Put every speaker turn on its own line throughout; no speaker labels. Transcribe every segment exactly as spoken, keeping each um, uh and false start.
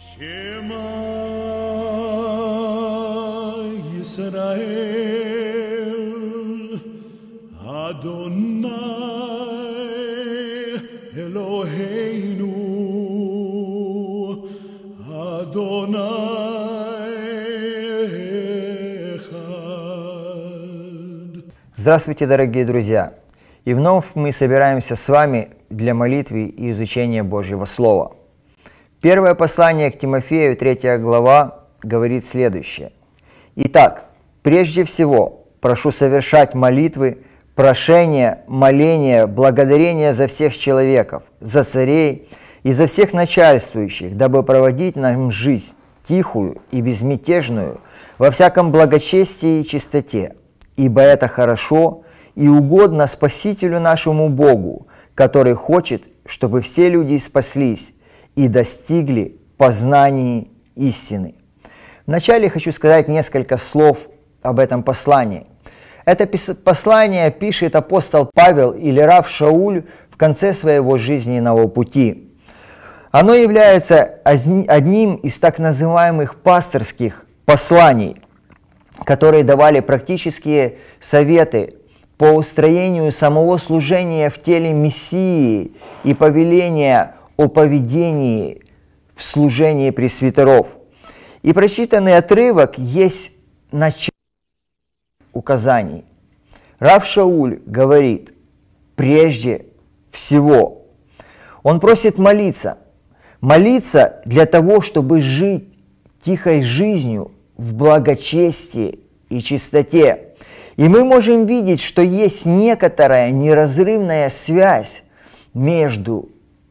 Shema Yisrael Adonai Eloheinu Adonai Echad.
Здравствуйте, дорогие друзья! И вновь мы собираемся с вами для молитвы и изучения Божьего Слова. Первое послание к Тимофею, третья глава, говорит следующее. «Итак, прежде всего прошу совершать молитвы, прошения, моления, благодарения за всех человеков, за царей и за всех начальствующих, дабы проводить нам жизнь тихую и безмятежную во всяком благочестии и чистоте, ибо это хорошо и угодно Спасителю нашему Богу, который хочет, чтобы все люди спаслись и достигли познания истины». Вначале хочу сказать несколько слов об этом послании. Это послание пишет апостол Павел или рав Шауль в конце своего жизненного пути. Оно является одним из так называемых пасторских посланий, которые давали практические советы по устроению самого служения в теле Мессии и повеления о поведении в служении пресвитеров. И прочитанный отрывок есть начало указаний. Рав Шауль говорит, прежде всего, он просит молиться, молиться для того, чтобы жить тихой жизнью в благочестии и чистоте. И мы можем видеть, что есть некоторая неразрывная связь между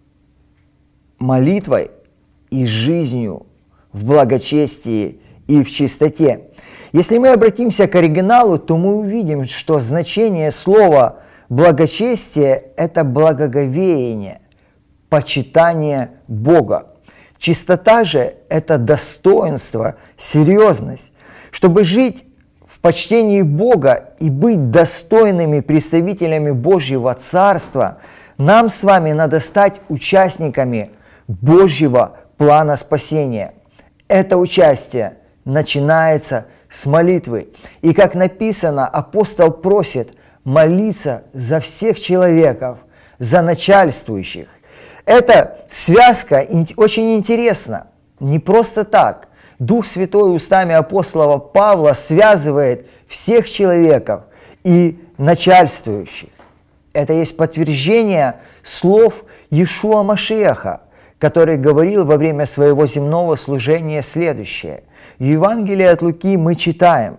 молитвой и жизнью в благочестии и в чистоте. Если мы обратимся к оригиналу, то мы увидим, что значение слова благочестие – это благоговение, почитание Бога. Чистота же – это достоинство, серьезность. Чтобы жить в почтении Бога и быть достойными представителями Божьего Царства, нам с вами надо стать участниками Божьего плана спасения. Это участие начинается с молитвы. И как написано, апостол просит молиться за всех человеков, за начальствующих. Эта связка очень интересна. Не просто так. Дух Святой устами апостола Павла связывает всех человеков и начальствующих. Это есть подтверждение слов Иешуа Машиаха, который говорил во время своего земного служения следующее. В Евангелии от Луки мы читаем,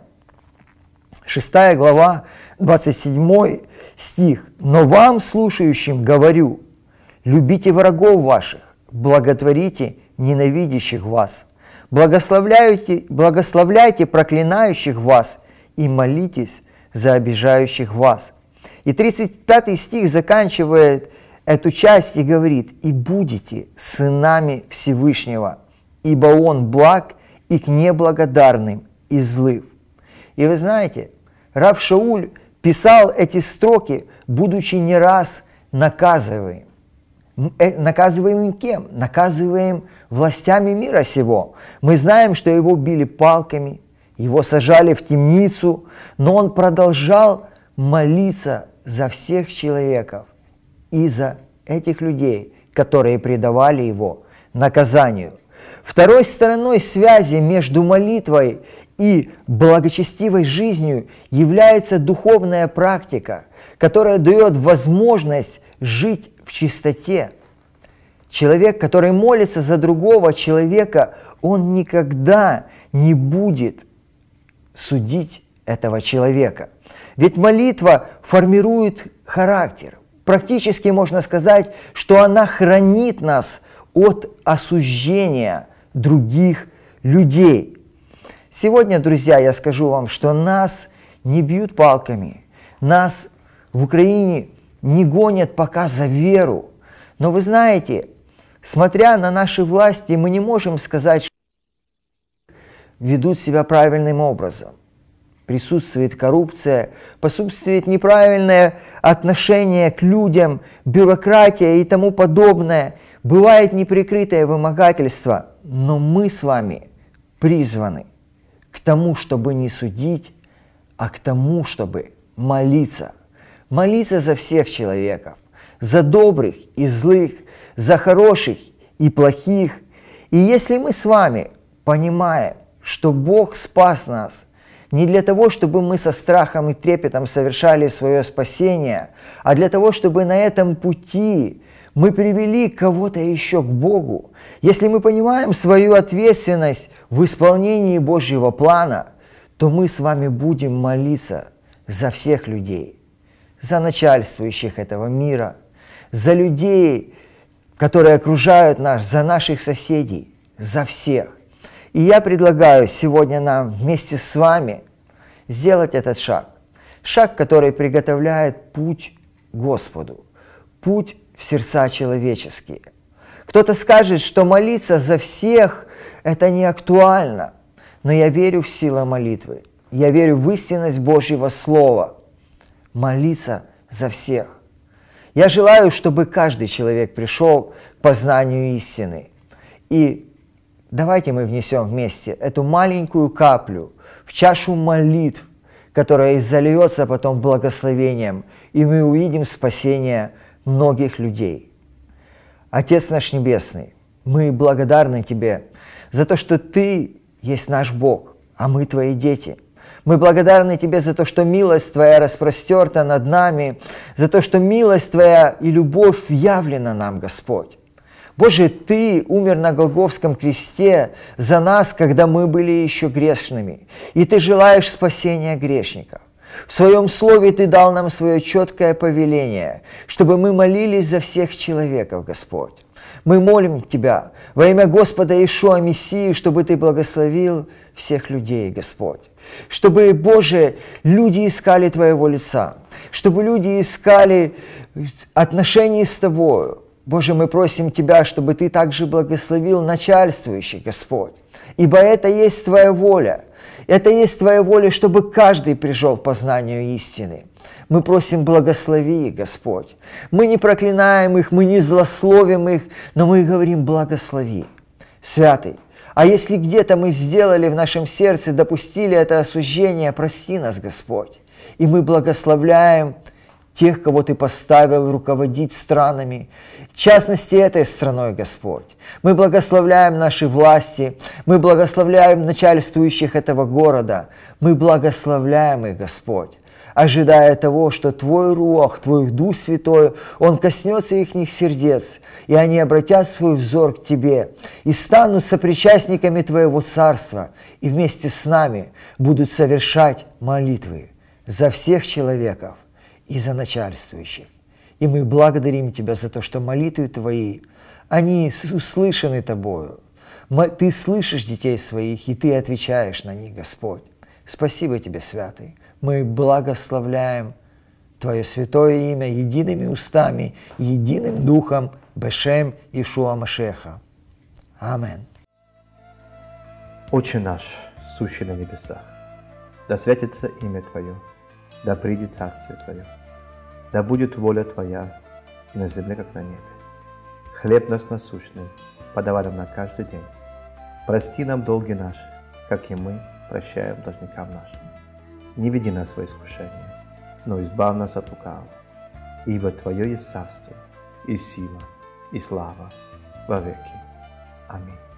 шестая глава, двадцать седьмой стих. «Но вам, слушающим, говорю, любите врагов ваших, благотворите ненавидящих вас, благословляйте, благословляйте проклинающих вас и молитесь за обижающих вас». И тридцать пятый стих заканчивает эту часть и говорит, «И будете сынами Всевышнего, ибо Он благ и к неблагодарным и злым». И вы знаете, рав Шауль писал эти строки, будучи не раз наказываем. Наказываем кем? Наказываем властями мира сего. Мы знаем, что его били палками, его сажали в темницу, но он продолжал молиться за всех человеков и за этих людей, которые предавали его наказанию. Второй стороной связи между молитвой и благочестивой жизнью является духовная практика, которая дает возможность жить в чистоте. Человек, который молится за другого человека, он никогда не будет судить этого человека. Ведь молитва формирует характер. Практически можно сказать, что она хранит нас от осуждения других людей. Сегодня, друзья, я скажу вам, что нас не бьют палками, нас в Украине не гонят пока за веру. Но вы знаете, смотря на наши власти, мы не можем сказать, что ведут себя правильным образом. Присутствует коррупция, присутствует неправильное отношение к людям, бюрократия и тому подобное. Бывает неприкрытое вымогательство. но мы с вами призваны к тому, чтобы не судить, а к тому, чтобы молиться. Молиться за всех человеков, за добрых и злых, за хороших и плохих. И если мы с вами понимаем, что Бог спас нас не для того, чтобы мы со страхом и трепетом совершали свое спасение, а для того, чтобы на этом пути мы привели кого-то еще к Богу. Если мы понимаем свою ответственность в исполнении Божьего плана, то мы с вами будем молиться за всех людей, за начальствующих этого мира, за людей, которые окружают нас, за наших соседей, за всех. И я предлагаю сегодня нам вместе с вами сделать этот шаг. Шаг, который приготовляет путь Господу, путь в сердца человеческие. Кто-то скажет, что молиться за всех – это не актуально, но я верю в силу молитвы, я верю в истинность Божьего Слова. Молиться за всех. Я желаю, чтобы каждый человек пришел к познанию истины. И давайте мы внесем вместе эту маленькую каплю в чашу молитв, которая зальется потом благословением, и мы увидим спасение многих людей. Отец наш Небесный, мы благодарны Тебе за то, что Ты есть наш Бог, а мы Твои дети. Мы благодарны Тебе за то, что милость Твоя распростерта над нами, за то, что милость Твоя и любовь явлена нам, Господь. Боже, Ты умер на Голгофском кресте за нас, когда мы были еще грешными, и Ты желаешь спасения грешников. В Своем Слове Ты дал нам свое четкое повеление, чтобы мы молились за всех человеков, Господь. Мы молим Тебя во имя Господа Иешуа Мессии, чтобы Ты благословил всех людей, Господь. Чтобы, Боже, люди искали Твоего лица, чтобы люди искали отношений с Тобою. Боже, мы просим Тебя, чтобы Ты также благословил начальствующих, Господь. Ибо это есть Твоя воля. Это есть Твоя воля, чтобы каждый пришел к познанию истины. Мы просим, благослови, Господь. Мы не проклинаем их, мы не злословим их, но мы говорим, благослови. Святый, а если где-то мы сделали в нашем сердце, допустили это осуждение, прости нас, Господь. И мы благословляем тех, кого Ты поставил руководить странами, в частности, этой страной, Господь. Мы благословляем наши власти, мы благословляем начальствующих этого города, мы благословляем их, Господь, ожидая того, что Твой Руах, Твой Дух Святой, Он коснется их сердец, и они обратят свой взор к Тебе и станут сопричастниками Твоего Царства, и вместе с нами будут совершать молитвы за всех человеков и за начальствующих. И мы благодарим Тебя за то, что молитвы Твои, они услышаны Тобою. Ты слышишь детей своих, и Ты отвечаешь на них, Господь. Спасибо Тебе, Святый. Мы благословляем Твое святое имя едиными устами, единым духом, Бешем Иешуа Машеха. Амин.
Отче наш, сущий на небесах, да святится имя Твое, да придет царствие Твое, да будет воля Твоя на земле, как на небе. Хлеб наш насущный подавай нам на каждый день. Прости нам долги наши, как и мы прощаем должникам нашим. Не веди нас во искушение, но избавь нас от лукавого. Ибо Твое есть царство, и сила, и слава во веки. Аминь.